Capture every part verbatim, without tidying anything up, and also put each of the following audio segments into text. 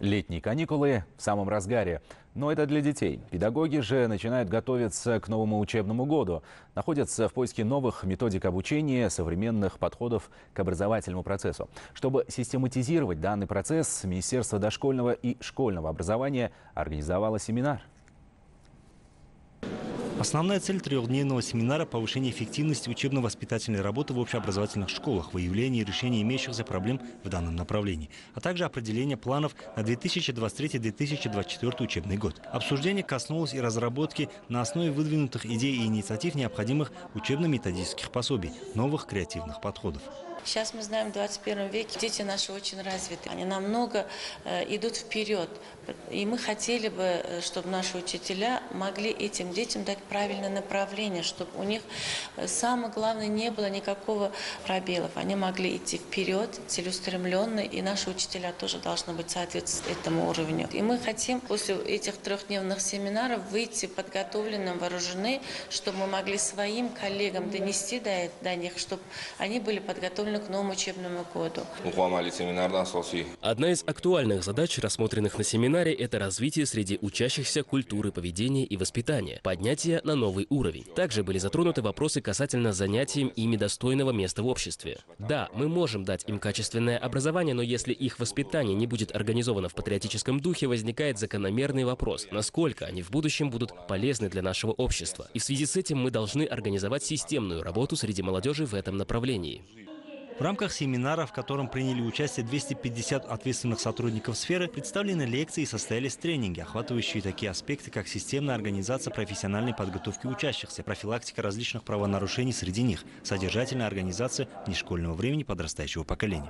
Летние каникулы в самом разгаре. Но это для детей. Педагоги же начинают готовиться к новому учебному году. Находятся в поиске новых методик обучения, современных подходов к образовательному процессу. Чтобы систематизировать данный процесс, Министерство дошкольного и школьного образования организовало семинар. Основная цель трехдневного семинара – повышение эффективности учебно-воспитательной работы в общеобразовательных школах, выявление и решение имеющихся проблем в данном направлении, а также определение планов на две тысячи двадцать третий — две тысячи двадцать четвёртый учебный год. Обсуждение коснулось и разработки на основе выдвинутых идей и инициатив необходимых учебно-методических пособий, новых креативных подходов. Сейчас мы знаем, в двадцать первом веке дети наши очень развиты. Они намного э, идут вперед. И мы хотели бы, чтобы наши учителя могли этим детям дать правильное направление, чтобы у них, самое главное, не было никакого пробелов. Они могли идти вперед, целеустремленно, и наши учителя тоже должны быть соответствовать этому уровню. И мы хотим после этих трехдневных семинаров выйти подготовленным, вооружены, чтобы мы могли своим коллегам донести до, до них, чтобы они были подготовлены к новому учебному году. Одна из актуальных задач, рассмотренных на семинаре, это развитие среди учащихся культуры поведения и воспитания, поднятие на новый уровень. Также были затронуты вопросы касательно занятием ими достойного места в обществе. Да, мы можем дать им качественное образование, но если их воспитание не будет организовано в патриотическом духе, возникает закономерный вопрос, насколько они в будущем будут полезны для нашего общества. И в связи с этим мы должны организовать системную работу среди молодежи в этом направлении. В рамках семинара, в котором приняли участие двести пятьдесят ответственных сотрудников сферы, представлены лекции и состоялись тренинги, охватывающие такие аспекты, как системная организация профессиональной подготовки учащихся, профилактика различных правонарушений среди них, содержательная организация внешкольного времени подрастающего поколения.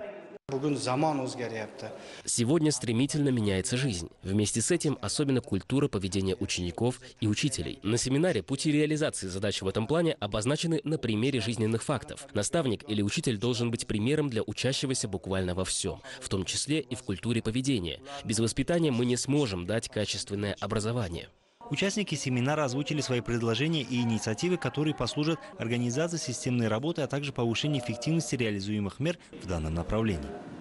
Сегодня стремительно меняется жизнь. Вместе с этим особенно культура поведения учеников и учителей. На семинаре пути реализации задач в этом плане обозначены на примере жизненных фактов. Наставник или учитель должен быть примером для учащегося буквально во всем, в том числе и в культуре поведения. Без воспитания мы не сможем дать качественное образование. Участники семинара озвучили свои предложения и инициативы, которые послужат организации системной работы, а также повышению эффективности реализуемых мер в данном направлении.